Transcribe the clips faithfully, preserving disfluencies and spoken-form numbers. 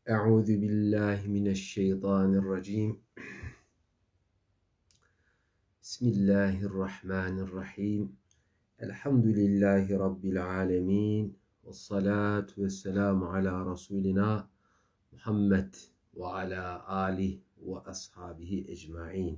Euzu billahi mineşşeytanirracim. Bismillahirrahmanirrahim. Elhamdülillahi rabbil alamin. Ves salatu vesselamu ala rasulina Muhammed ve ala alihi ve ashabihi ecmaîn.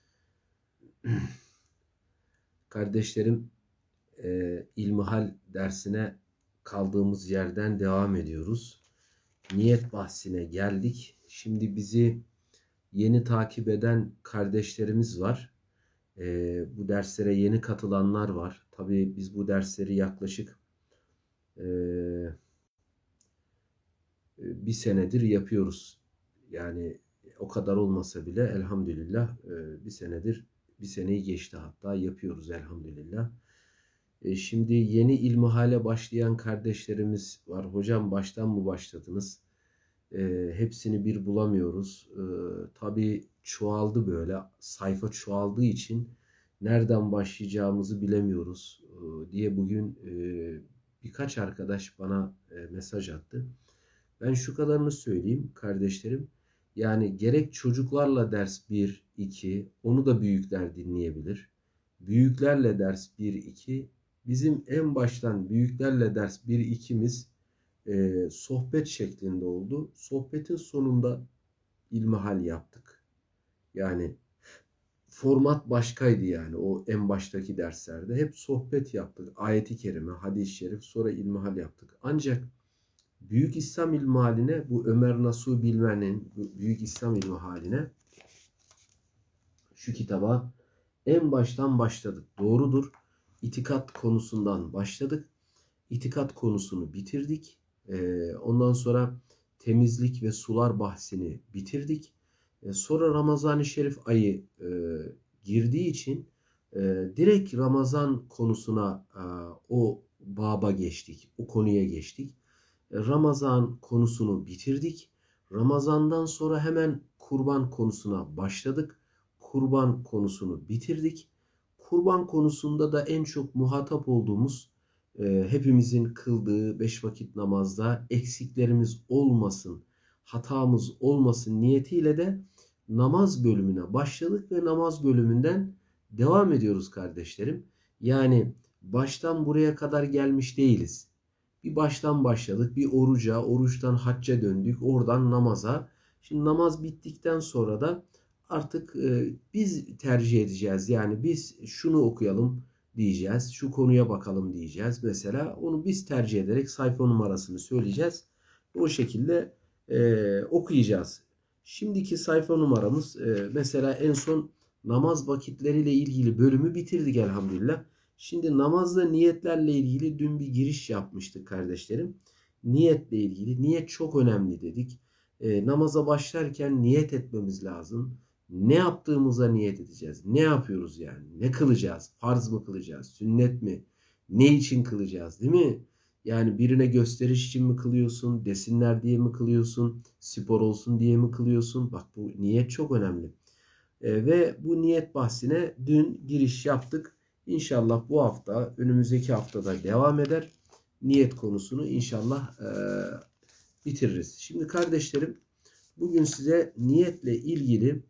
Kardeşlerim, e, İlmihal dersine kaldığımız yerden devam ediyoruz. Niyet bahsine geldik. Şimdi bizi yeni takip eden kardeşlerimiz var. Ee, bu derslere yeni katılanlar var. Tabii biz bu dersleri yaklaşık e, bir senedir yapıyoruz. Yani o kadar olmasa bile elhamdülillah e, bir senedir, bir seneyi geçti hatta yapıyoruz elhamdülillah. E, şimdi yeni ilmihale başlayan kardeşlerimiz var. Hocam baştan mı başladınız? E, hepsini bir bulamıyoruz. E, tabii çoğaldı böyle. Sayfa çoğaldığı için nereden başlayacağımızı bilemiyoruz e, diye bugün e, birkaç arkadaş bana e, mesaj attı. Ben şu kadarını söyleyeyim kardeşlerim. Yani gerek çocuklarla ders bir, iki, onu da büyükler dinleyebilir. Büyüklerle ders bir, iki. Bizim en baştan büyüklerle ders bir, ikimiz e, sohbet şeklinde oldu. Sohbetin sonunda ilmihal yaptık. Yani format başkaydı yani o en baştaki derslerde. Hep sohbet yaptık. Ayet-i kerime, hadis-i şerif, sonra ilmihal yaptık. Ancak Büyük İslam ilmihaline, bu Ömer Nasuh Bilmen'in Büyük İslam ilmihaline, şu kitaba en baştan başladık. Doğrudur. İtikat konusundan başladık. İtikat konusunu bitirdik. Ee, ondan sonra temizlik ve sular bahsini bitirdik. Ee, sonra Ramazan-ı Şerif ayı e, girdiği için e, direkt Ramazan konusuna e, o baba geçtik. O konuya geçtik. E, Ramazan konusunu bitirdik. Ramazandan sonra hemen kurban konusuna başladık. Kurban konusunu bitirdik. Kurban konusunda da en çok muhatap olduğumuz, e, hepimizin kıldığı beş vakit namazda eksiklerimiz olmasın, hatamız olmasın niyetiyle de namaz bölümüne başladık ve namaz bölümünden devam ediyoruz kardeşlerim. Yani baştan buraya kadar gelmiş değiliz. Bir baştan başladık, bir oruca, oruçtan hacca döndük, oradan namaza. Şimdi namaz bittikten sonra da artık e, biz tercih edeceğiz. Yani biz şunu okuyalım diyeceğiz, şu konuya bakalım diyeceğiz. Mesela onu biz tercih ederek sayfa numarasını söyleyeceğiz. O şekilde e, okuyacağız. Şimdiki sayfa numaramız e, mesela en son namaz vakitleriyle ilgili bölümü bitirdik elhamdülillah. Şimdi namazda niyetlerle ilgili dün bir giriş yapmıştık kardeşlerim. Niyetle ilgili, niyet çok önemli dedik. E, namaza başlarken niyet etmemiz lazım. Ne yaptığımıza niyet edeceğiz. Ne yapıyoruz yani? Ne kılacağız? Farz mı kılacağız? Sünnet mi? Ne için kılacağız, değil mi? Yani birine gösteriş için mi kılıyorsun? Desinler diye mi kılıyorsun? Spor olsun diye mi kılıyorsun? Bak bu niyet çok önemli. E, ve bu niyet bahsine dün giriş yaptık. İnşallah bu hafta, önümüzdeki haftada devam eder. Niyet konusunu inşallah e, bitiririz. Şimdi kardeşlerim, bugün size niyetle ilgili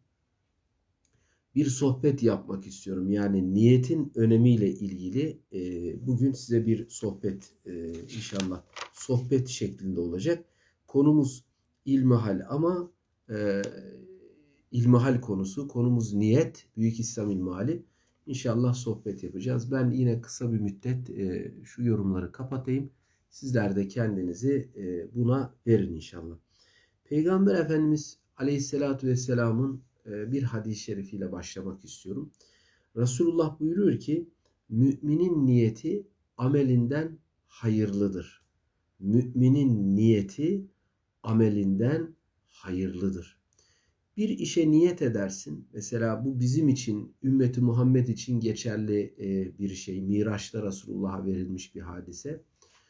bir sohbet yapmak istiyorum. Yani niyetin önemiyle ilgili e, bugün size bir sohbet e, inşallah sohbet şeklinde olacak. Konumuz ilmihal ama e, ilmihal konusu. Konumuz niyet. Büyük İslam ilmihali. İnşallah sohbet yapacağız. Ben yine kısa bir müddet e, şu yorumları kapatayım. Sizler de kendinizi e, buna verin inşallah. Peygamber Efendimiz Aleyhisselatü Vesselam'ın bir hadis-i şerifiyle başlamak istiyorum. Resulullah buyuruyor ki, müminin niyeti amelinden hayırlıdır. Müminin niyeti amelinden hayırlıdır. Bir işe niyet edersin. Mesela bu bizim için, ümmeti Muhammed için geçerli bir şey. Miraç'ta Resulullah'a verilmiş bir hadise.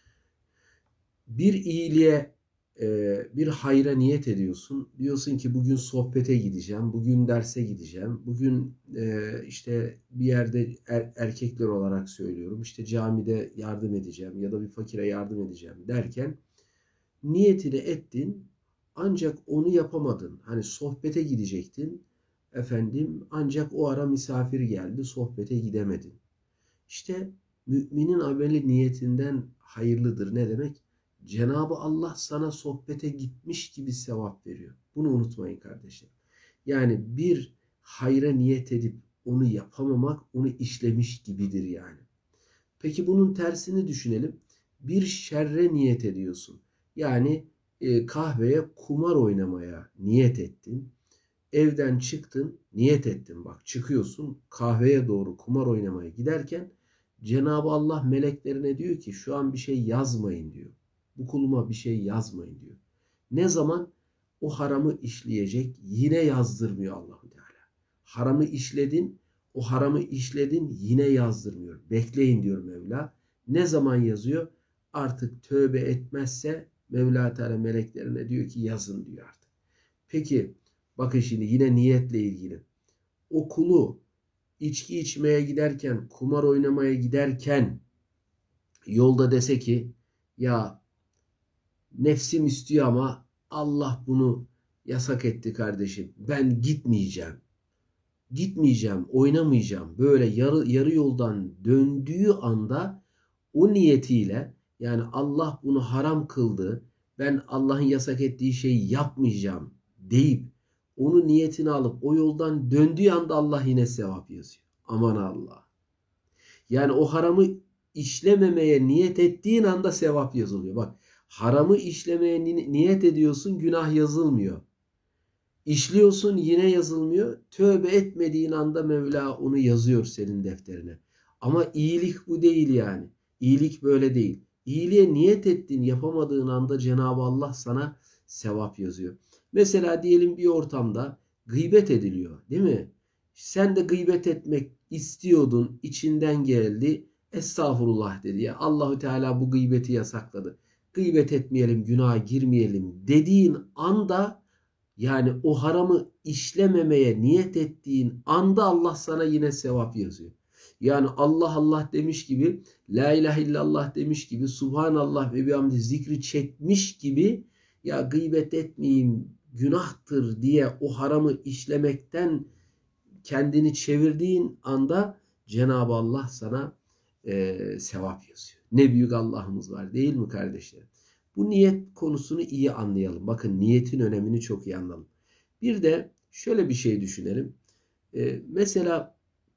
Bir iyiliğe, bir hayra niyet ediyorsun. Diyorsun ki bugün sohbete gideceğim, bugün derse gideceğim, bugün işte bir yerde er, erkekler olarak söylüyorum, işte camide yardım edeceğim ya da bir fakire yardım edeceğim derken niyetini ettin. Ancak onu yapamadın. Hani sohbete gidecektin. Efendim ancak o ara misafir geldi. Sohbete gidemedin. İşte müminin ameli niyetinden hayırlıdır. Ne demek? Cenab-ı Allah sana sohbete gitmiş gibi sevap veriyor. Bunu unutmayın kardeşler. Yani bir hayra niyet edip onu yapamamak onu işlemiş gibidir yani. Peki bunun tersini düşünelim. Bir şerre niyet ediyorsun. Yani e, kahveye kumar oynamaya niyet ettin. Evden çıktın, niyet ettin. Bak çıkıyorsun kahveye doğru kumar oynamaya giderken Cenab-ı Allah meleklerine diyor ki şu an bir şey yazmayın diyor. Bu kuluma bir şey yazmayın diyor. Ne zaman? O haramı işleyecek yine yazdırmıyor Allahu Teala. Haramı işledin, o haramı işledin yine yazdırmıyor. Bekleyin diyor Mevla. Ne zaman yazıyor? Artık tövbe etmezse Mevla Teala meleklerine diyor ki yazın diyor artık. Peki bakın şimdi yine niyetle ilgili. O kulu içki içmeye giderken, kumar oynamaya giderken yolda dese ki ya nefsim istiyor ama Allah bunu yasak etti kardeşim. Ben gitmeyeceğim. Gitmeyeceğim, oynamayacağım. Böyle yarı, yarı yoldan döndüğü anda o niyetiyle yani Allah bunu haram kıldı. Ben Allah'ın yasak ettiği şeyi yapmayacağım deyip onun niyetini alıp o yoldan döndüğü anda Allah yine sevap yazıyor. Aman Allah. Yani o haramı işlememeye niyet ettiğin anda sevap yazılıyor. Bak haramı işlemeye niyet ediyorsun günah yazılmıyor. İşliyorsun yine yazılmıyor. Tövbe etmediğin anda Mevla onu yazıyor senin defterine. Ama iyilik bu değil yani. İyilik böyle değil. İyiliğe niyet ettin yapamadığın anda Cenab-ı Allah sana sevap yazıyor. Mesela diyelim bir ortamda gıybet ediliyor değil mi? Sen de gıybet etmek istiyordun, içinden geldi. Estağfurullah dedi ya. Allahü Teala bu gıybeti yasakladı. Gıybet etmeyelim, günaha girmeyelim dediğin anda yani o haramı işlememeye niyet ettiğin anda Allah sana yine sevap yazıyor. Yani Allah Allah demiş gibi, la ilahe illallah demiş gibi, subhanallah ve bihamdi zikri çekmiş gibi ya gıybet etmeyeyim günahtır diye o haramı işlemekten kendini çevirdiğin anda Cenab-ı Allah sana e, sevap yazıyor. Ne büyük Allah'ımız var değil mi kardeşlerim? Bu niyet konusunu iyi anlayalım. Bakın niyetin önemini çok iyi anlayalım. Bir de şöyle bir şey düşünelim. Ee, mesela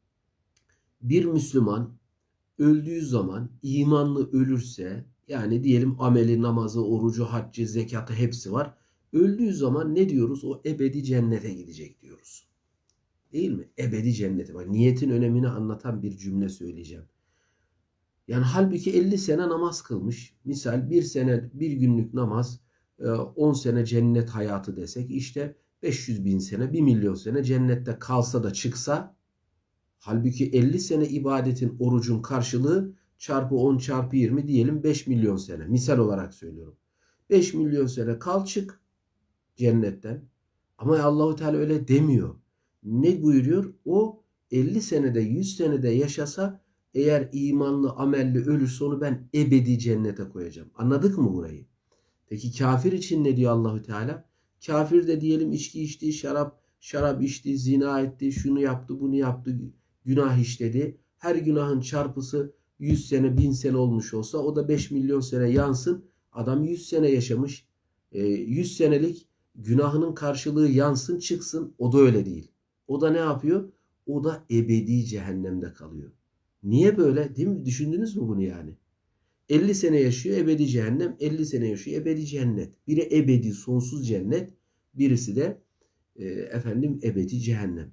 bir Müslüman öldüğü zaman imanlı ölürse yani diyelim ameli, namazı, orucu, haccı, zekatı hepsi var. Öldüğü zaman ne diyoruz? O ebedi cennete gidecek diyoruz. Değil mi? Ebedi cennete. Bak niyetin önemini anlatan bir cümle söyleyeceğim. Yani halbuki elli sene namaz kılmış. Misal bir sene bir günlük namaz on sene cennet hayatı desek işte beş yüz bin sene bir milyon sene cennette kalsa da çıksa halbuki elli sene ibadetin orucun karşılığı çarpı on çarpı yirmi diyelim beş milyon sene. Misal olarak söylüyorum. beş milyon sene kal çık cennetten. Ama Allahu Teala öyle demiyor. Ne buyuruyor? O elli senede yüz senede yaşasa eğer imanlı, amelli ölürse onu ben ebedi cennete koyacağım. Anladık mı burayı? Peki kafir için ne diyor Allahü Teala? Kafir de diyelim içki içti, şarap şarap içti, zina etti, şunu yaptı, bunu yaptı, günah işledi. Her günahın çarpısı yüz sene, bin sene olmuş olsa o da beş milyon sene yansın. Adam yüz sene yaşamış. yüz senelik günahının karşılığı yansın, çıksın. O da öyle değil. O da ne yapıyor? O da ebedi cehennemde kalıyor. Niye böyle? Değil mi? Düşündünüz mü bunu yani? elli sene yaşıyor ebedi cehennem, elli sene yaşıyor ebedi cennet. Biri ebedi sonsuz cennet, birisi de e, efendim ebedi cehennem.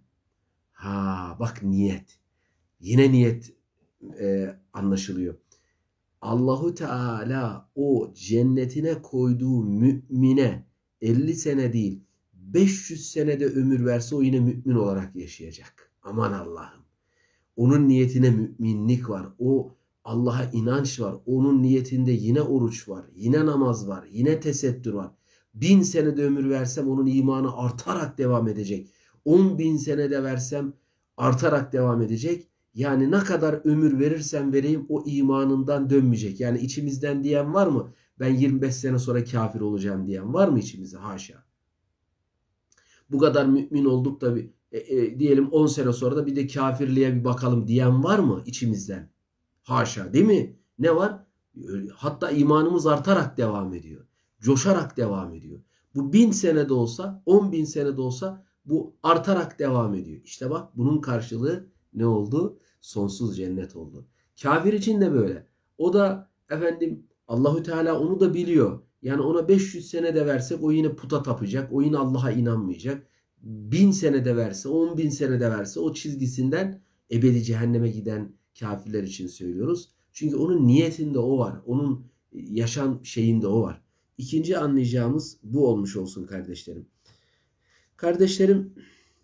Ha bak niyet. Yine niyet e, anlaşılıyor. Allahu Teala o cennetine koyduğu mümine elli sene değil beş yüz senede ömür verse o yine mümin olarak yaşayacak. Aman Allah'ım. Onun niyetine müminlik var. O Allah'a inanç var. Onun niyetinde yine oruç var. Yine namaz var. Yine tesettür var. Bin senede ömür versem onun imanı artarak devam edecek. On bin senede versem artarak devam edecek. Yani ne kadar ömür verirsem vereyim o imanından dönmeyecek. Yani içimizden diyen var mı? ben yirmi beş sene sonra kafir olacağım diyen var mı içimizde? Haşa. Bu kadar mümin olduk da bir, e, e, diyelim on sene sonra da bir de kafirliğe bir bakalım diyen var mı içimizden? Haşa, değil mi? Ne var? Hatta imanımız artarak devam ediyor. Coşarak devam ediyor. Bu bin senede olsa, on bin senede olsa bu artarak devam ediyor. İşte bak bunun karşılığı ne oldu? Sonsuz cennet oldu. Kafir için de böyle. O da efendim Allahü Teala onu da biliyor. Yani ona beş yüz sene de versek o yine puta tapacak. O yine Allah'a inanmayacak. Bin sene de verse, on bin sene de verse o çizgisinden ebedi cehenneme giden kafirler için söylüyoruz. Çünkü onun niyetinde o var. Onun yaşam şeyinde o var. İkinci anlayacağımız bu olmuş olsun kardeşlerim. Kardeşlerim,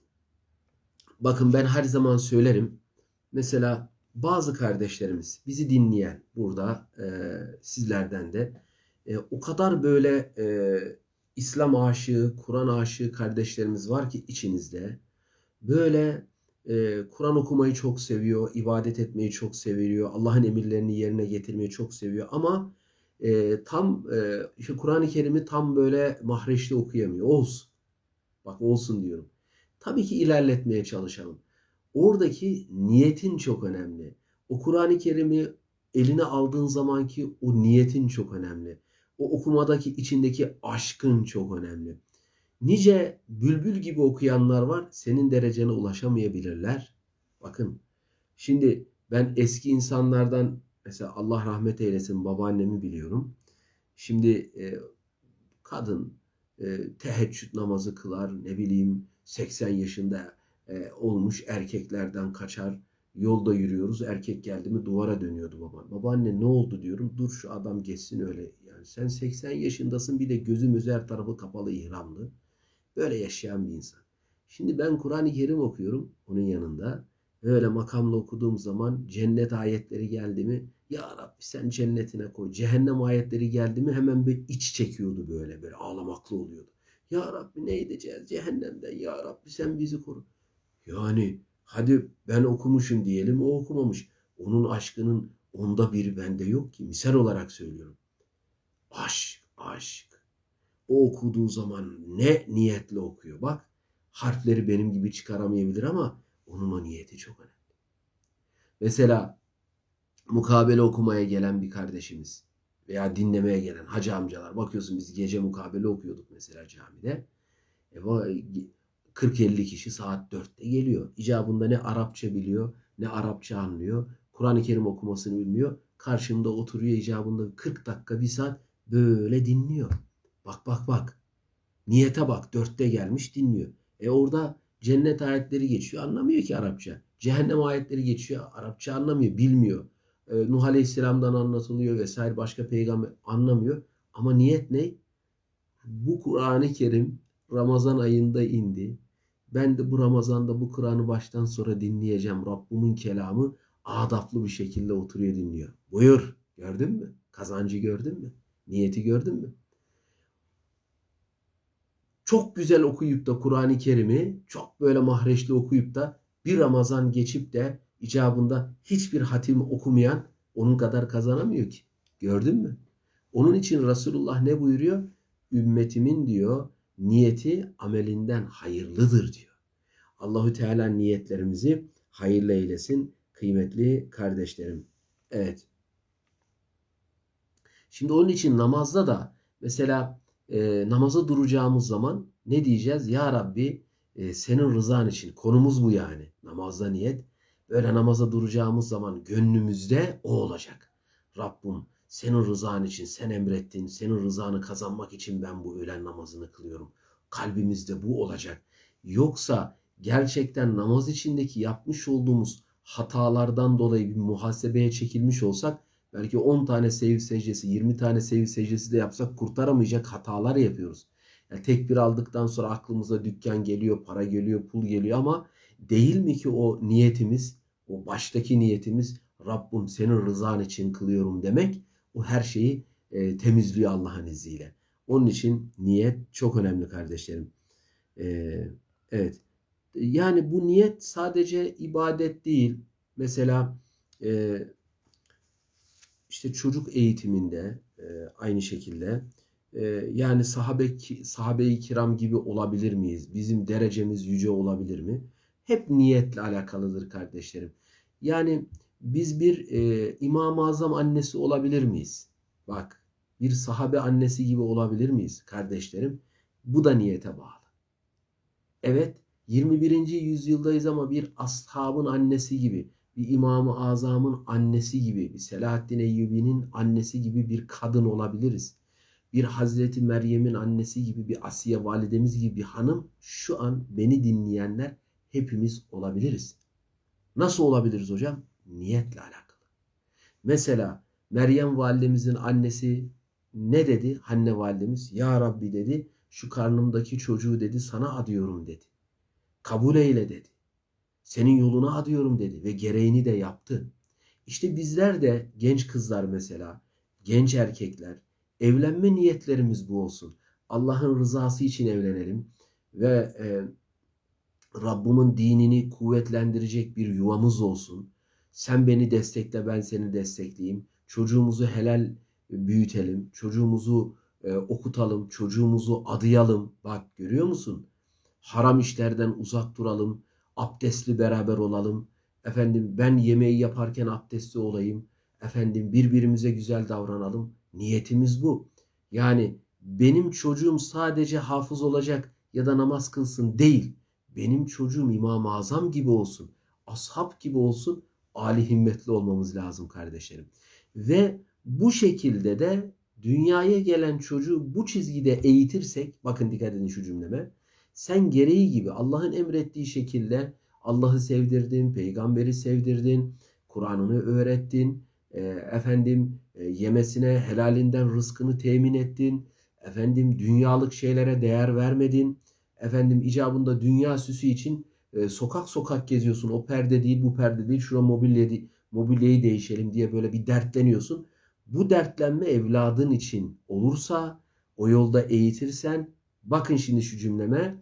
bakın ben her zaman söylerim. Mesela bazı kardeşlerimiz bizi dinleyen burada e, sizlerden de e, o kadar böyle e, İslam aşığı, Kur'an aşığı kardeşlerimiz var ki içinizde. Böyle e, Kur'an okumayı çok seviyor, ibadet etmeyi çok seviyor, Allah'ın emirlerini yerine getirmeyi çok seviyor. Ama e, tam e, işte Kur'an-ı Kerim'i tam böyle mahreçli okuyamıyor. Olsun. Bak olsun diyorum. Tabii ki ilerletmeye çalışalım. Oradaki niyetin çok önemli. O Kur'an-ı Kerim'i eline aldığın zamanki o niyetin çok önemli. O okumadaki içindeki aşkın çok önemli. Nice bülbül gibi okuyanlar var. Senin derecene ulaşamayabilirler. Bakın şimdi ben eski insanlardan mesela Allah rahmet eylesin babaannemi biliyorum. Şimdi e, kadın e, teheccüd namazı kılar, ne bileyim seksen yaşında e, olmuş erkeklerden kaçar. Yolda yürüyoruz. Erkek geldi mi duvara dönüyordu baba. Babaanne ne oldu diyorum. Dur şu adam geçsin öyle. Yani sen seksen yaşındasın bir de gözümüz her tarafı kapalı ihramlı. Böyle yaşayan bir insan. Şimdi ben Kur'an-ı Kerim okuyorum onun yanında. Öyle makamla okuduğum zaman cennet ayetleri geldi mi ya Rabbi sen cennetine koy. Cehennem ayetleri geldi mi hemen bir iç çekiyordu böyle böyle ağlamaklı oluyordu. Ya Rabbi ne edeceğiz cehennemden ya Rabbi sen bizi koru. Yani hadi ben okumuşum diyelim o okumamış. Onun aşkının onda biri bende yok ki. Misal olarak söylüyorum. Aşk, aşk. O okuduğu zaman ne niyetle okuyor. Bak harfleri benim gibi çıkaramayabilir ama onun o niyeti çok önemli. Mesela mukabele okumaya gelen bir kardeşimiz veya dinlemeye gelen hacı amcalar. Bakıyorsun biz gece mukabele okuyorduk mesela camide. E, kırk elli kişi saat dörtte geliyor. İcabında ne Arapça biliyor ne Arapça anlıyor. Kur'an-ı Kerim okumasını bilmiyor. Karşımda oturuyor icabında kırk dakika bir saat böyle dinliyor. Bak bak bak. Niyete bak. Dörtte gelmiş dinliyor. E orada cennet ayetleri geçiyor. Anlamıyor ki Arapça. Cehennem ayetleri geçiyor. Arapça anlamıyor. Bilmiyor. E, Nuh Aleyhisselam'dan anlatılıyor vesaire. Başka peygamber anlamıyor. Ama niyet ne? Bu Kur'an-ı Kerim Ramazan ayında indi. Ben de bu Ramazan'da bu Kur'an'ı baştan sona dinleyeceğim. Rabbimin kelamı adaplı bir şekilde oturuyor dinliyor. Buyur. Gördün mü? Kazancı gördün mü? Niyeti gördün mü? Çok güzel okuyup da Kur'an-ı Kerim'i çok böyle mahreçli okuyup da bir Ramazan geçip de icabında hiçbir hatim okumayan onun kadar kazanamıyor ki. Gördün mü? Onun için Resulullah ne buyuruyor? Ümmetimin diyor niyeti amelinden hayırlıdır diyor. Allahü Teala niyetlerimizi hayırlı eylesin kıymetli kardeşlerim. Evet. Şimdi onun için namazda da mesela e, namaza duracağımız zaman ne diyeceğiz? Ya Rabbi e, senin rızan için konumuz bu yani. Namazda niyet. Böyle namaza duracağımız zaman gönlümüzde o olacak. Rabbim senin rızan için sen emrettin. Senin rızanı kazanmak için ben bu öğlen namazını kılıyorum. Kalbimizde bu olacak. Yoksa gerçekten namaz içindeki yapmış olduğumuz hatalardan dolayı bir muhasebeye çekilmiş olsak belki on tane sehiv secdesi, yirmi tane sehiv secdesi de yapsak kurtaramayacak hatalar yapıyoruz. Yani tekbir aldıktan sonra aklımıza dükkan geliyor, para geliyor, pul geliyor ama değil mi ki o niyetimiz, o baştaki niyetimiz Rabbim senin rızan için kılıyorum demek o her şeyi e, temizliyor Allah'ın izniyle. Onun için niyet çok önemli kardeşlerim. E, evet. Yani bu niyet sadece ibadet değil. Mesela e, işte çocuk eğitiminde e, aynı şekilde. E, yani sahabe sahabe-i kiram gibi olabilir miyiz? Bizim derecemiz yüce olabilir mi? Hep niyetle alakalıdır kardeşlerim. Yani biz bir e, İmam-ı Azam annesi olabilir miyiz? Bak, bir sahabe annesi gibi olabilir miyiz kardeşlerim? Bu da niyete bağlı. Evet, yirmi birinci yüzyıldayız ama bir ashabın annesi gibi, bir İmam-ı Azam'ın annesi gibi, bir Selahaddin Eyyubi'nin annesi gibi bir kadın olabiliriz. Bir Hazreti Meryem'in annesi gibi, bir Asiye validemiz gibi bir hanım, şu an beni dinleyenler hepimiz olabiliriz. Nasıl olabiliriz hocam? Niyetle alakalı. Mesela Meryem validemizin annesi ne dedi? Hanne validemiz, ya Rabbi dedi, şu karnımdaki çocuğu dedi sana adıyorum dedi. Kabul eyle dedi. Senin yoluna adıyorum dedi ve gereğini de yaptı. İşte bizler de genç kızlar mesela, genç erkekler, evlenme niyetlerimiz bu olsun. Allah'ın rızası için evlenelim ve e, Rabbimin dinini kuvvetlendirecek bir yuvamız olsun. Sen beni destekle, ben seni destekleyeyim. Çocuğumuzu helal büyütelim, çocuğumuzu e, okutalım, çocuğumuzu adayalım. Bak görüyor musun? Haram işlerden uzak duralım, abdestli beraber olalım. Efendim ben yemeği yaparken abdestli olayım. Efendim birbirimize güzel davranalım. Niyetimiz bu. Yani benim çocuğum sadece hafız olacak ya da namaz kılsın değil. Benim çocuğum İmam-ı Azam gibi olsun, ashab gibi olsun, âli himmetli olmamız lazım kardeşlerim. Ve bu şekilde de dünyaya gelen çocuğu bu çizgide eğitirsek, bakın dikkat edin şu cümleme, sen gereği gibi Allah'ın emrettiği şekilde Allah'ı sevdirdin, peygamberi sevdirdin, Kur'an'ını öğrettin, e, efendim e, yemesine helalinden rızkını temin ettin, efendim dünyalık şeylere değer vermedin, efendim icabında dünya süsü için e, sokak sokak geziyorsun, o perde değil bu perde değil, şura mobilya, mobilyayı değişelim diye böyle bir dertleniyorsun. Bu dertlenme evladın için olursa, o yolda eğitirsen, bakın şimdi şu cümleme,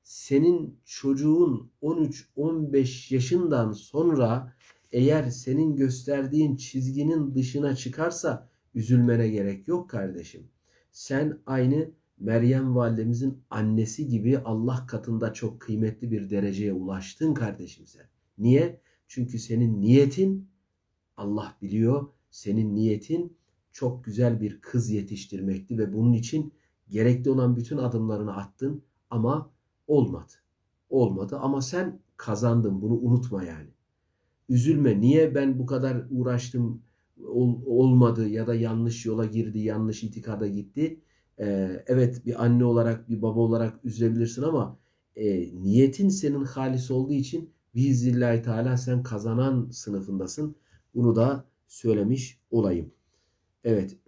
senin çocuğun on üç on beş yaşından sonra eğer senin gösterdiğin çizginin dışına çıkarsa üzülmene gerek yok kardeşim. Sen aynı Meryem validemizin annesi gibi Allah katında çok kıymetli bir dereceye ulaştın kardeşim sen. Niye? Çünkü senin niyetin, Allah biliyor, senin niyetin çok güzel bir kız yetiştirmekti ve bunun için gerekli olan bütün adımlarını attın ama olmadı. Olmadı ama sen kazandın, bunu unutma yani. Üzülme, niye ben bu kadar uğraştım ol, olmadı ya da yanlış yola girdi, yanlış itikada gitti. Ee, evet bir anne olarak, bir baba olarak üzülebilirsin ama e, niyetin senin halis olduğu için biiznillahü teala sen kazanan sınıfındasın. Bunu da söylemiş olayım. Evet.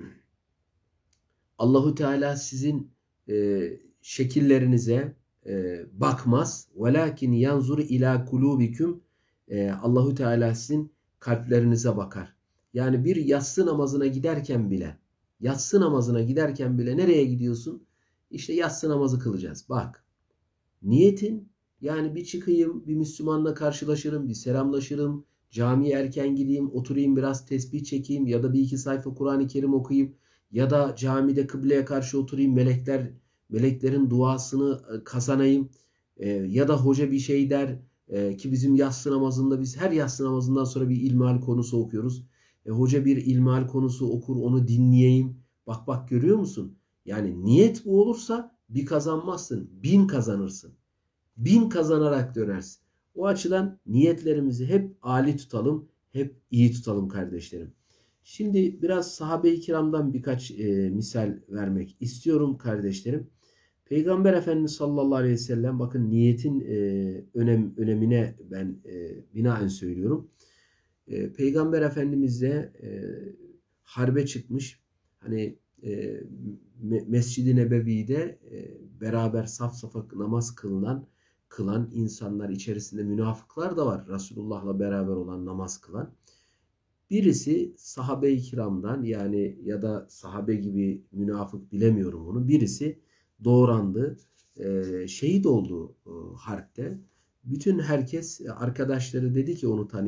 Allahu Teala sizin e, şekillerinize e, bakmaz. Velakin yanzur ila kulubikum. E, Allahu Teala sizin kalplerinize bakar. Yani bir yatsı namazına giderken bile, yatsı namazına giderken bile nereye gidiyorsun? İşte yatsı namazı kılacağız. Bak. Niyetin yani bir çıkayım, bir Müslümanla karşılaşırım, bir selamlaşırım, camiye erken gideyim, oturayım biraz tesbih çekeyim ya da bir iki sayfa Kur'an-ı Kerim okuyayım ya da camide kıbleye karşı oturayım, melekler meleklerin duasını kazanayım e, ya da hoca bir şey der e, ki bizim yatsı namazında biz her yatsı namazından sonra bir ilmihal konusu okuyoruz. E, hoca bir ilmihal konusu okur, onu dinleyeyim. Bak bak görüyor musun? Yani niyet bu olursa bir kazanmazsın, bin kazanırsın. Bin kazanarak dönersin. O açıdan niyetlerimizi hep âli tutalım, hep iyi tutalım kardeşlerim. Şimdi biraz sahabe-i kiramdan birkaç e, misal vermek istiyorum kardeşlerim. Peygamber Efendimiz sallallahu aleyhi ve sellem, bakın niyetin e, önem, önemine ben e, binaen söylüyorum. E, Peygamber Efendimiz de e, harbe çıkmış. Hani e, Mescid-i Nebevi'de e, beraber saf safa namaz kılınan kılan insanlar içerisinde münafıklar da var. Resulullah'la beraber olan namaz kılan. Birisi sahabe-i kiramdan yani ya da sahabe gibi münafık bilemiyorum onu. Birisi doğrandı. E, şehit oldu e, harpte. Bütün herkes arkadaşları dedi ki onu tanıyan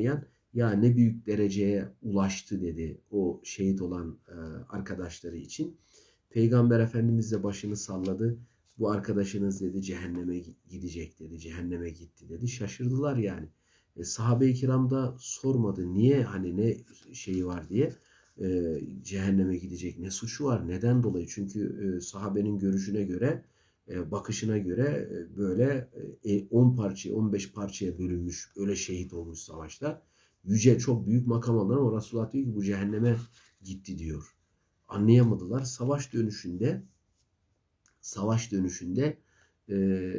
Ya ne büyük dereceye ulaştı dedi o şehit olan e, arkadaşları için. Peygamber Efendimiz de başını salladı. Bu arkadaşınız dedi cehenneme gidecek dedi. Cehenneme gitti dedi. Şaşırdılar yani. E, sahabe-i kiram da sormadı. Niye hani ne şeyi var diye. E, cehenneme gidecek ne suçu var? Neden dolayı? Çünkü e, sahabenin görüşüne göre e, bakışına göre e, böyle on parçaya on beş parçaya bölünmüş. Öyle şehit olmuş savaşta. Yüce çok büyük makam alır ama Resulullah diyor ki bu cehenneme gitti diyor. Anlayamadılar. Savaş dönüşünde savaş dönüşünde e,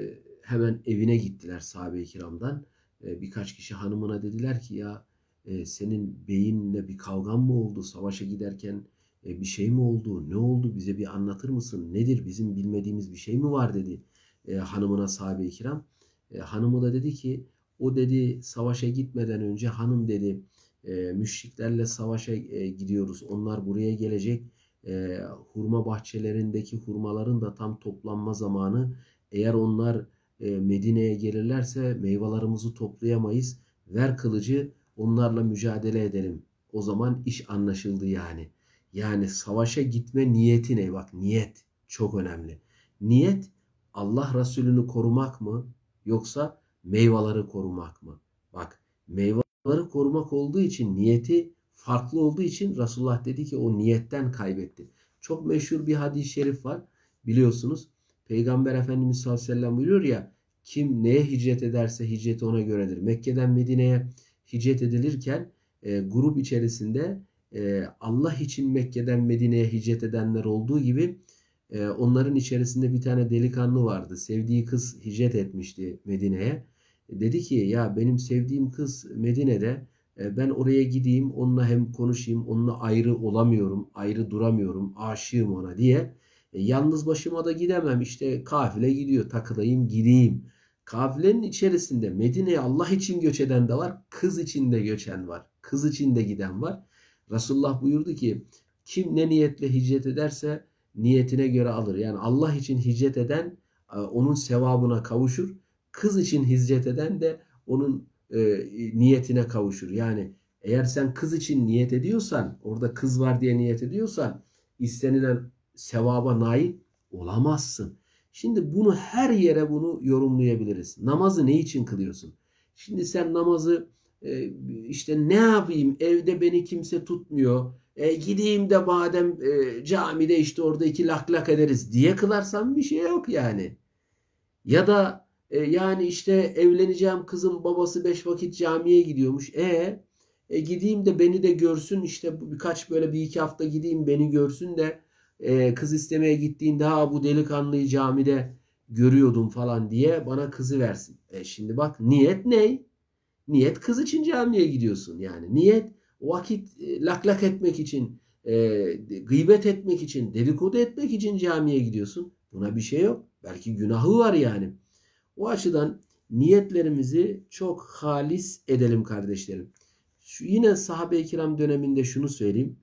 hemen evine gittiler sahabe-i kiramdan. E, birkaç kişi hanımına dediler ki ya e, senin beyinle bir kavgan mı oldu? Savaşa giderken e, bir şey mi oldu? Ne oldu? Bize bir anlatır mısın? Nedir? Bizim bilmediğimiz bir şey mi var dedi e, hanımına sahabe-i kiram. E, hanımı da dedi ki o dedi savaşa gitmeden önce hanım dedi e, müşriklerle savaşa e, gidiyoruz. Onlar buraya gelecek. E, hurma bahçelerindeki hurmaların da tam toplanma zamanı. Eğer onlar e, Medine'ye gelirlerse meyvelerimizi toplayamayız. Ver kılıcı onlarla mücadele edelim. O zaman iş anlaşıldı yani. Yani savaşa gitme niyeti ne? Bak niyet çok önemli. Niyet Allah Resulü'nü korumak mı yoksa meyveleri korumak mı? Bak meyveleri korumak olduğu için niyeti farklı olduğu için Resulullah dedi ki o niyetten kaybetti. Çok meşhur bir hadis-i şerif var biliyorsunuz. Peygamber Efendimiz sallallahu aleyhi ve sellem buyuruyor ya kim neye hicret ederse hicreti ona göredir. Mekke'den Medine'ye hicret edilirken e, grup içerisinde e, Allah için Mekke'den Medine'ye hicret edenler olduğu gibi e, onların içerisinde bir tane delikanlı vardı. Sevdiği kız hicret etmişti Medine'ye. E, dedi ki ya benim sevdiğim kız Medine'de e, ben oraya gideyim onunla hem konuşayım onunla ayrı olamıyorum ayrı duramıyorum aşığım ona diye. E, yalnız başıma da gidemem işte kafile gidiyor takılayım gideyim. Kafilenin içerisinde Medine'ye Allah için göç eden de var kız için de göçen var. Kız için de giden var. Resulullah buyurdu ki kim ne niyetle hicret ederse niyetine göre alır. Yani Allah için hicret eden onun sevabına kavuşur. Kız için hicret eden de onun e, niyetine kavuşur. Yani eğer sen kız için niyet ediyorsan, orada kız var diye niyet ediyorsan istenilen sevaba nail olamazsın. Şimdi bunu her yere bunu yorumlayabiliriz. Namazı ne için kılıyorsun? Şimdi sen namazı e, işte ne yapayım evde beni kimse tutmuyor. E, gideyim de madem e, camide işte orada iki lak lak ederiz diye kılarsan bir şey yok yani. Ya da e, yani işte evleneceğim kızın babası beş vakit camiye gidiyormuş. E, e gideyim de beni de görsün işte birkaç böyle bir iki hafta gideyim beni görsün de e, kız istemeye gittiğinde ha bu delikanlıyı camide görüyordum falan diye bana kızı versin. E şimdi bak niyet ne? Niyet kız için camiye gidiyorsun yani. Niyet vakit e, lak lak etmek için, e, gıybet etmek için, dedikodu etmek için camiye gidiyorsun. Buna bir şey yok. Belki günahı var yani. O açıdan niyetlerimizi çok halis edelim kardeşlerim. Şu yine sahabe-i kiram döneminde şunu söyleyeyim.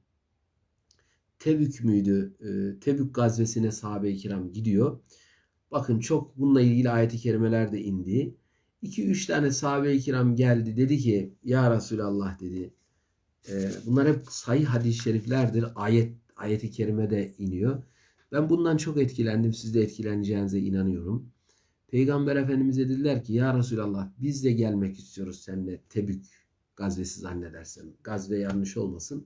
Tebük müydü? E, Tebük gazvesine sahabe-i kiram gidiyor. Bakın çok bununla ilgili ayet-i kerimeler de indi. iki üç tane sahabe-i kiram geldi. Dedi ki ya Resulallah dedi. E, bunlar hep sahih hadis-i şeriflerdir. Ayet, ayet-i kerime de iniyor. Ben bundan çok etkilendim. Siz de etkileneceğinize inanıyorum. Peygamber Efendimiz'e dediler ki ya Resulallah biz de gelmek istiyoruz seninle Tebük gazvesi zannedersem. Gazve yanlış olmasın.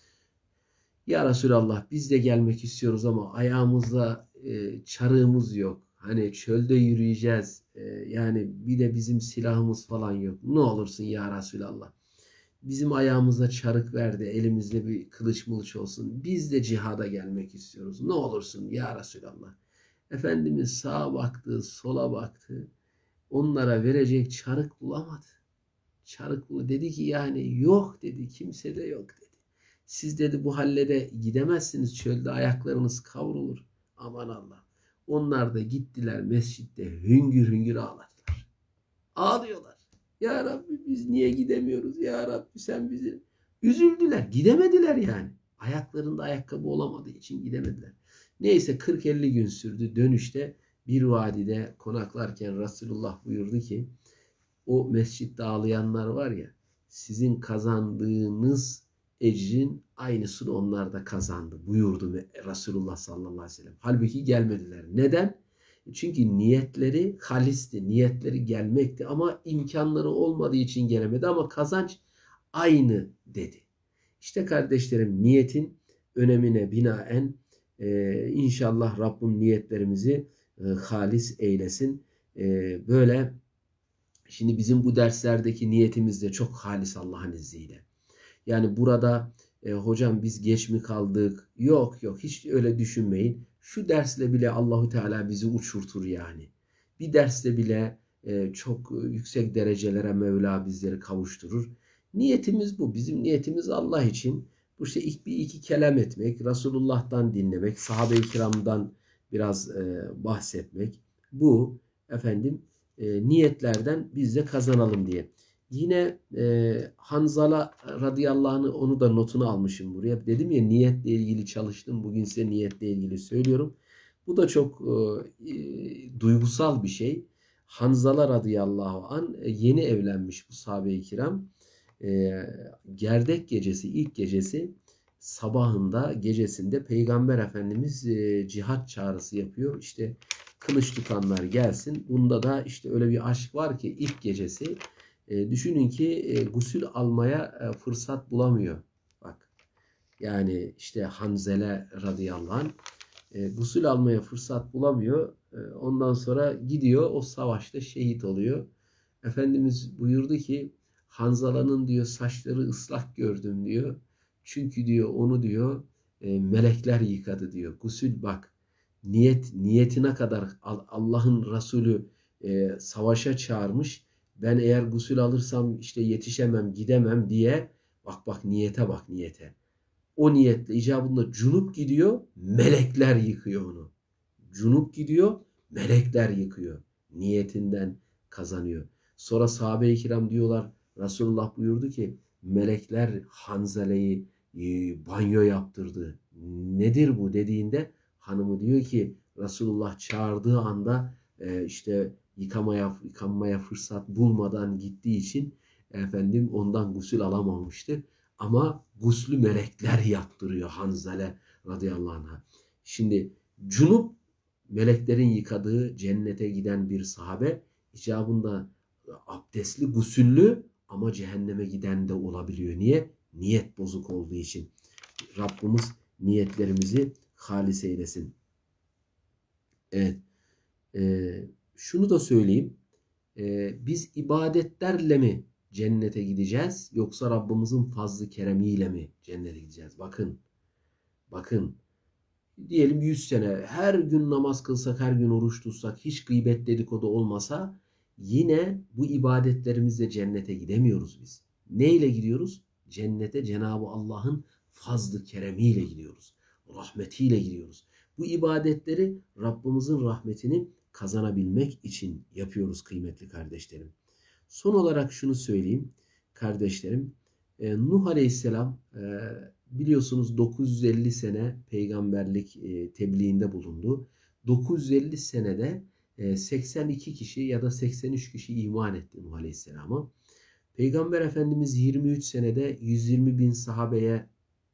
Ya Resulallah biz de gelmek istiyoruz ama ayağımızda e, çarığımız yok. Hani çölde yürüyeceğiz. E, yani bir de bizim silahımız falan yok. Ne olursun ya Resulallah. Bizim ayağımıza çarık ver de elimizde bir kılıç mılıç olsun. Biz de cihada gelmek istiyoruz. Ne olursun ya Resulallah. Efendimiz sağa baktı, sola baktı. Onlara verecek çarık bulamadı. Çarık bulamadı. Dedi ki yani yok dedi. Kimse de yok dedi. Siz dedi bu hallede gidemezsiniz. Çölde ayaklarınız kavrulur. Aman Allah. Onlar da gittiler mescitte hüngür hüngür ağladılar. Ağlıyorlar. Ya Rabbi biz niye gidemiyoruz? Ya Rabbi sen bizi... Üzüldüler. Gidemediler yani. Ayaklarında ayakkabı olamadığı için gidemediler. Neyse kırk elli gün sürdü. Dönüşte bir vadide konaklarken Resulullah buyurdu ki o mescitte ağlayanlar var ya sizin kazandığınız ecrin aynısını onlar da kazandı buyurdu Resulullah sallallahu aleyhi ve sellem. Halbuki gelmediler. Neden? Çünkü niyetleri halisti, niyetleri gelmekti ama imkanları olmadığı için gelemedi ama kazanç aynı dedi. İşte kardeşlerim, niyetin önemine binaen e, inşallah Rabbim niyetlerimizi e, halis eylesin. E, böyle şimdi bizim bu derslerdeki niyetimiz de çok halis Allah'ın izniyle. Yani burada e, hocam biz geç mi kaldık? Yok yok, hiç öyle düşünmeyin. Şu dersle bile Allahu Teala bizi uçurtur yani. Bir dersle bile e, çok yüksek derecelere Mevla bizleri kavuşturur. Niyetimiz bu. Bizim niyetimiz Allah için. Bu işte ilk bir iki kelam etmek, Resulullah'tan dinlemek, sahabe-i kiramdan biraz e, bahsetmek. Bu efendim e, niyetlerden biz de kazanalım diye. Yine e, Hanzala radıyallahu anh, onu da notunu almışım buraya. Dedim ya niyetle ilgili çalıştım. Bugün size niyetle ilgili söylüyorum. Bu da çok e, e, duygusal bir şey. Hanzala radıyallahu anh e, yeni evlenmiş bu sahabe-i kiram. E, gerdek gecesi, ilk gecesi sabahında, gecesinde Peygamber Efendimiz e, cihat çağrısı yapıyor. İşte kılıç tutanlar gelsin. Bunda da işte öyle bir aşk var ki ilk gecesi. E, düşünün ki e, gusül almaya e, fırsat bulamıyor. Bak. Yani işte Hanzele radıyallahu anh e, gusül almaya fırsat bulamıyor. E, ondan sonra gidiyor, o savaşta şehit oluyor. Efendimiz buyurdu ki Hanzala'nın diyor saçları ıslak gördüm diyor. Çünkü diyor onu diyor e, melekler yıkadı diyor. Gusül bak. Niyet niyetine kadar Allah'ın Resulü e, savaşa çağırmış. Ben eğer gusül alırsam işte yetişemem, gidemem diye. Bak bak niyete bak niyete. O niyetle icabında cunup gidiyor, melekler yıkıyor onu. Cunup gidiyor, melekler yıkıyor. Niyetinden kazanıyor. Sonra sahabe-i kiram diyorlar, Resulullah buyurdu ki melekler Hanzale'yi e, banyo yaptırdı. Nedir bu dediğinde hanımı diyor ki Resulullah çağırdığı anda e, işte yıkamaya yıkanmaya fırsat bulmadan gittiği için efendim ondan gusül alamamıştı. Ama guslü melekler yaptırıyor Hanzale radıyallahu anh'a. Şimdi cunup meleklerin yıkadığı cennete giden bir sahabe icabında abdestli, gusüllü ama cehenneme giden de olabiliyor. Niye? Niyet bozuk olduğu için. Rabbimiz niyetlerimizi halis eylesin. Evet. Ee, şunu da söyleyeyim. Ee, biz ibadetlerle mi cennete gideceğiz yoksa Rabbimizin fazlı keremiyle mi cennete gideceğiz? Bakın. Bakın. Diyelim yüz sene her gün namaz kılsak, her gün oruç tutsak, hiç gıybet dedikodu olmasa yine bu ibadetlerimizle cennete gidemiyoruz biz. Neyle gidiyoruz? Cennete Cenab-ı Allah'ın fazlı keremiyle gidiyoruz. Rahmetiyle gidiyoruz. Bu ibadetleri Rabbimizin rahmetini kazanabilmek için yapıyoruz kıymetli kardeşlerim. Son olarak şunu söyleyeyim kardeşlerim. E, Nuh Aleyhisselam e, biliyorsunuz dokuz yüz elli sene peygamberlik e, tebliğinde bulundu. dokuz yüz elli senede e, seksen iki kişi ya da seksen üç kişi iman etti Nuh Aleyhisselam'a. Peygamber Efendimiz yirmi üç senede yüz yirmi bin sahabeye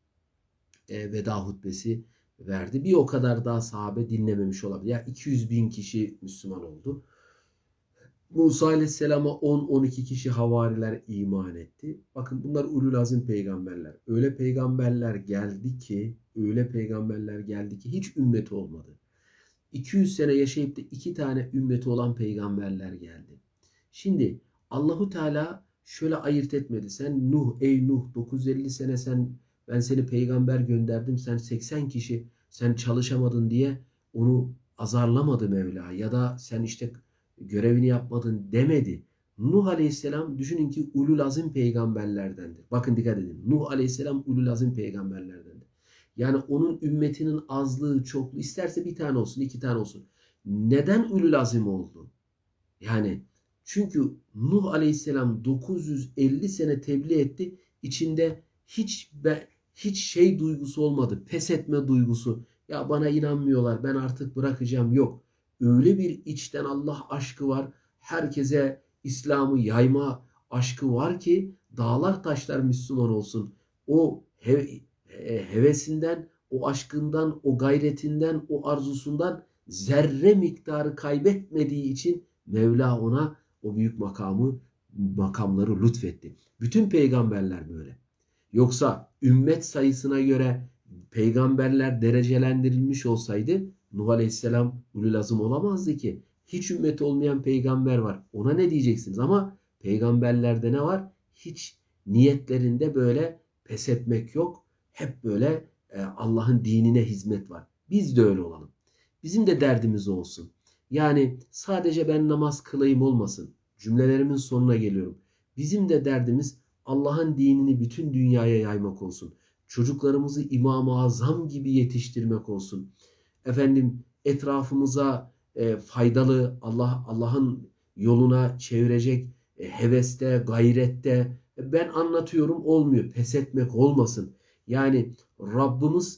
e, veda hutbesi verdi. Bir o kadar daha sahabe dinlememiş olabilir. Yani iki yüz bin kişi Müslüman oldu. Musa Aleyhisselam'a on on iki kişi havariler iman etti. Bakın bunlar ulul azim peygamberler. Öyle peygamberler geldi ki, öyle peygamberler geldi ki hiç ümmeti olmadı. iki yüz sene yaşayıp da iki tane ümmeti olan peygamberler geldi. Şimdi Allahu Teala şöyle ayırt etmedi. Sen Nuh, ey Nuh dokuz yüz elli sene sen ben seni peygamber gönderdim. Sen seksen kişi sen çalışamadın diye onu azarlamadı Mevla. Ya da sen işte görevini yapmadın demedi. Nuh Aleyhisselam düşünün ki ulul azim peygamberlerdendir. Bakın dikkat edin. Nuh Aleyhisselam ulul azim peygamberlerdendir. Yani onun ümmetinin azlığı, çokluğu isterse bir tane olsun, iki tane olsun. Neden ulul azim oldu? Yani çünkü Nuh Aleyhisselam dokuz yüz elli sene tebliğ etti. İçinde hiç be, hiç şey duygusu olmadı. Pes etme duygusu. Ya bana inanmıyorlar, ben artık bırakacağım. Yok. Öyle bir içten Allah aşkı var. Herkese İslam'ı yayma aşkı var ki dağlar taşlar Müslüman olsun. O he, he, hevesinden, o aşkından, o gayretinden, o arzusundan zerre miktarı kaybetmediği için Mevla ona o büyük makamı, makamları lütfetti. Bütün peygamberler böyle. Yoksa ümmet sayısına göre peygamberler derecelendirilmiş olsaydı Nuh Aleyhisselam ulul azım olamazdı ki. Hiç ümmet olmayan peygamber var. Ona ne diyeceksiniz? Ama peygamberlerde ne var? Hiç niyetlerinde böyle pes etmek yok. Hep böyle Allah'ın dinine hizmet var. Biz de öyle olalım. Bizim de derdimiz olsun. Yani sadece ben namaz kılayım olmasın. Cümlelerimin sonuna geliyorum. Bizim de derdimiz Allah'ın dinini bütün dünyaya yaymak olsun. Çocuklarımızı İmam-ı Azam gibi yetiştirmek olsun. Efendim etrafımıza e, faydalı Allah Allah'ın yoluna çevirecek e, heveste, gayrette e, ben anlatıyorum olmuyor. Pes etmek olmasın. Yani Rabbimiz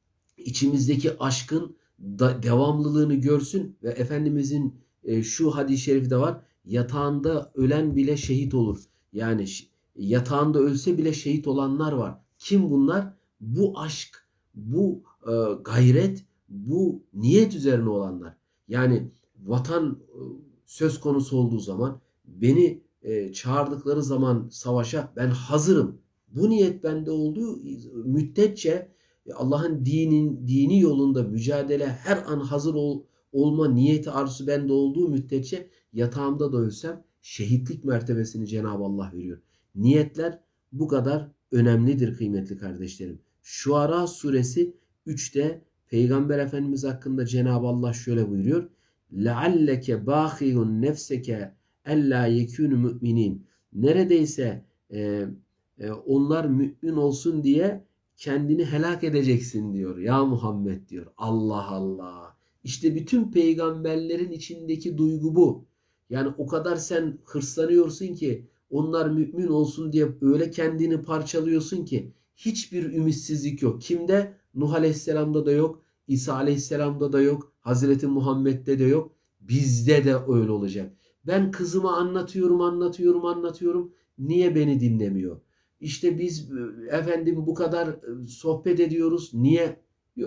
içimizdeki aşkın da, devamlılığını görsün ve Efendimizin e, şu hadis-i şerifi de var. Yatağında ölen bile şehit olur. Yani yatağında ölse bile şehit olanlar var. Kim bunlar? Bu aşk, bu e, gayret, bu niyet üzerine olanlar. Yani vatan e, söz konusu olduğu zaman beni e, çağırdıkları zaman savaşa ben hazırım. Bu niyet bende olduğu müddetçe Allah'ın dinin dini yolunda mücadele her an hazır ol, olma niyeti arzusu bende olduğu müddetçe yatağımda da ölsem şehitlik mertebesini Cenab-ı Allah veriyor. Niyetler bu kadar önemlidir kıymetli kardeşlerim. Şuara suresi üçte Peygamber Efendimiz hakkında Cenab-ı Allah şöyle buyuruyor. لَعَلَّكَ بَاخِيُنْ نَفْسَكَ اَلَّا يَكُونُ مُؤْمِنِينَ Neredeyse e, e, onlar mümin olsun diye kendini helak edeceksin diyor. Ya Muhammed diyor. Allah Allah. İşte bütün peygamberlerin içindeki duygu bu. Yani o kadar sen hırslanıyorsun ki onlar mümin olsun diye öyle kendini parçalıyorsun ki hiçbir ümitsizlik yok. Kimde? Nuh Aleyhisselam'da da yok. İsa Aleyhisselam'da da yok. Hazreti Muhammed'de de yok. Bizde de öyle olacak. Ben kızıma anlatıyorum, anlatıyorum, anlatıyorum. Niye beni dinlemiyor? İşte biz efendim bu kadar sohbet ediyoruz. Niye?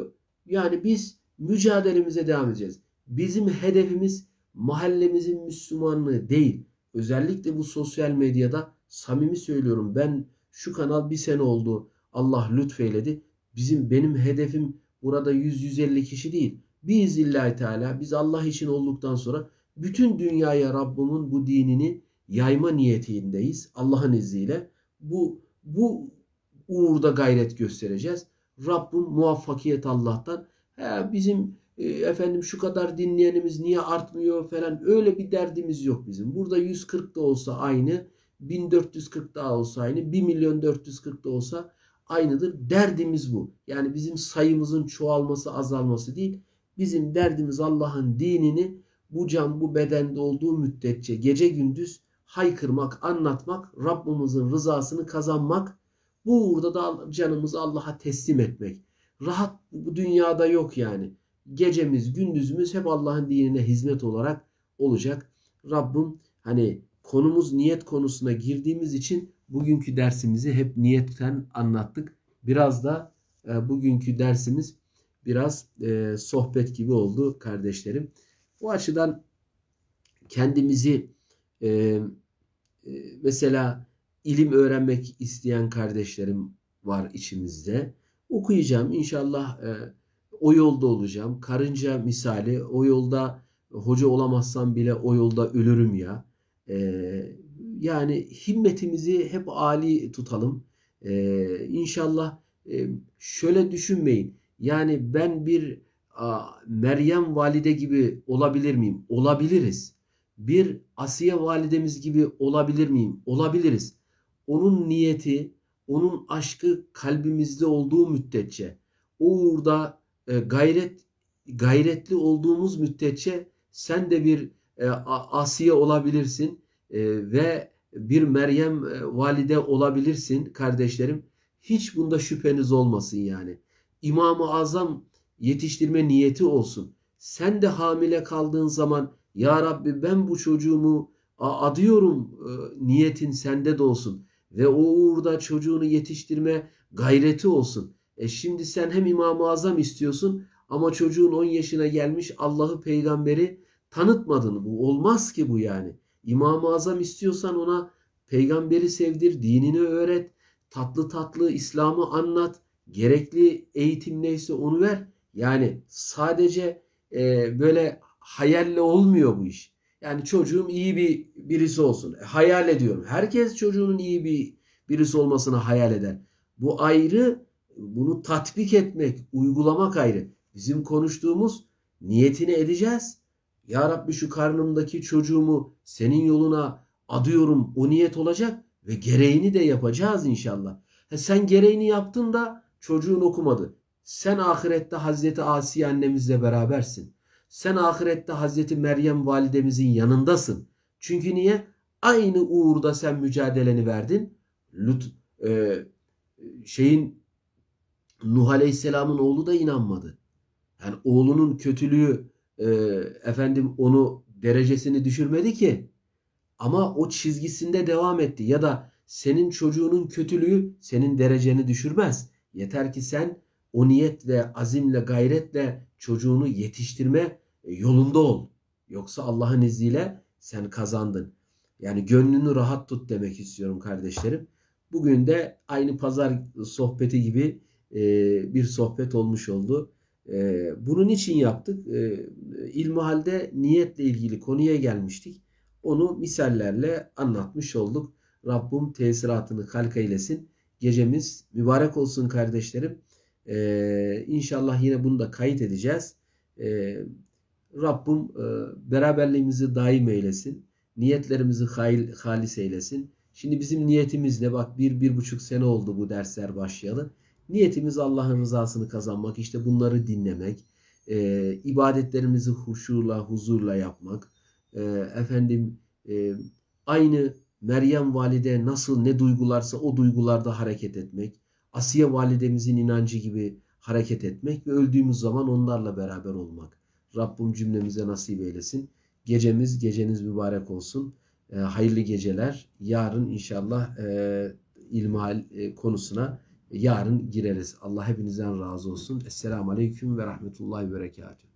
Yani biz mücadelemize devam edeceğiz. Bizim hedefimiz mahallemizin Müslümanlığı değil. Özellikle bu sosyal medyada samimi söylüyorum. Ben şu kanal bir sene oldu. Allah lütfeyledi. Bizim benim hedefim burada yüz yüz elli kişi değil. Biiznillahü Teala biz Allah için olduktan sonra bütün dünyaya Rabbimin bu dinini yayma niyetindeyiz. Allah'ın izniyle. Bu bu uğurda gayret göstereceğiz. Rabbim muvaffakiyet Allah'tan. He, bizim e, efendim şu kadar dinleyenimiz niye artmıyor falan öyle bir derdimiz yok bizim. Burada yüz kırk da olsa aynı, bin dört yüz kırk da olsa aynı, bir milyon dört yüz kırk da olsa aynıdır. Derdimiz bu. Yani bizim sayımızın çoğalması, azalması değil. Bizim derdimiz Allah'ın dinini bu can, bu bedende olduğu müddetçe gece gündüz haykırmak, anlatmak, Rabbimizin rızasını kazanmak, bu uğurda da canımızı Allah'a teslim etmek. Rahat bu dünyada yok yani. Gecemiz, gündüzümüz hep Allah'ın dinine hizmet olarak olacak. Rabbim hani konumuz niyet konusuna girdiğimiz için bugünkü dersimizi hep niyetten anlattık. Biraz da e, bugünkü dersimiz biraz e, sohbet gibi oldu kardeşlerim. Bu açıdan kendimizi e, e, mesela ilim öğrenmek isteyen kardeşlerim var içimizde. Okuyacağım inşallah e, o yolda olacağım. Karınca misali o yolda hoca olamazsam bile o yolda ölürüm ya. E, yani himmetimizi hep âli tutalım. E, inşallah e, şöyle düşünmeyin. Yani ben bir a, Meryem valide gibi olabilir miyim? Olabiliriz. Bir Asiye validemiz gibi olabilir miyim? Olabiliriz. Onun niyeti, onun aşkı kalbimizde olduğu müddetçe, o uğurda e, gayret gayretli olduğumuz müddetçe sen de bir e, Asiye olabilirsin e, ve bir Meryem e, valide olabilirsin kardeşlerim. Hiç bunda şüpheniz olmasın yani. İmam-ı Azam yetiştirme niyeti olsun. Sen de hamile kaldığın zaman ya Rabbi ben bu çocuğumu adıyorum e, niyetin sende de olsun. ve o uğurda çocuğunu yetiştirme gayreti olsun. E şimdi sen hem İmam-ı Azam istiyorsun ama çocuğun on yaşına gelmiş, Allah'ı, peygamberi tanıtmadın. Bu olmaz ki bu yani. İmam-ı Azam istiyorsan ona peygamberi sevdir, dinini öğret, tatlı tatlı İslam'ı anlat, gerekli eğitim neyse onu ver. Yani sadece e, böyle hayalle olmuyor bu iş. Yani çocuğum iyi bir birisi olsun. E, hayal ediyorum. Herkes çocuğunun iyi bir birisi olmasını hayal eder. Bu ayrı, bunu tatbik etmek, uygulamak ayrı. Bizim konuştuğumuz niyetini edeceğiz. Ya Rabbi şu karnımdaki çocuğumu senin yoluna adıyorum, o niyet olacak ve gereğini de yapacağız inşallah. He sen gereğini yaptın da çocuğun okumadı. Sen ahirette Hazreti Asiye annemizle berabersin. Sen ahirette Hazreti Meryem validemizin yanındasın. Çünkü niye? Aynı uğurda sen mücadeleni verdin. Lut, e, şeyin Nuh Aleyhisselam'ın oğlu da inanmadı. Yani oğlunun kötülüğü e, efendim onu derecesini düşürmedi ki. Ama o çizgisinde devam etti. Ya da senin çocuğunun kötülüğü senin dereceni düşürmez. Yeter ki sen o niyetle, azimle, gayretle çocuğunu yetiştirme yolunda ol. Yoksa Allah'ın izniyle sen kazandın. Yani gönlünü rahat tut demek istiyorum kardeşlerim. Bugün de aynı pazar sohbeti gibi bir sohbet olmuş oldu. Bunun için yaptık. İlmihalde niyetle ilgili konuya gelmiştik. Onu misallerle anlatmış olduk. Rabbim tesiratını halk eylesin. Gecemiz mübarek olsun kardeşlerim. Ee, İnşallah yine bunu da kayıt edeceğiz. Ee, Rabbim e, beraberliğimizi daim eylesin. Niyetlerimizi hayl, halis eylesin. Şimdi bizim niyetimiz ne? Bak bir, bir buçuk sene oldu bu dersler başlayalı. Niyetimiz Allah'ın rızasını kazanmak. İşte bunları dinlemek. E, ibadetlerimizi huşuyla, huzurla yapmak. E, efendim e, aynı Meryem valide nasıl ne duygularsa o duygularda hareket etmek. Asiye validemizin inancı gibi hareket etmek ve öldüğümüz zaman onlarla beraber olmak. Rabbim cümlemize nasip eylesin. Gecemiz, geceniz mübarek olsun. E, hayırlı geceler. Yarın inşallah e, ilmihal e, konusuna yarın gireriz. Allah hepinizden razı olsun. Esselamu Aleyküm ve Rahmetullahi ve Berekatuhu.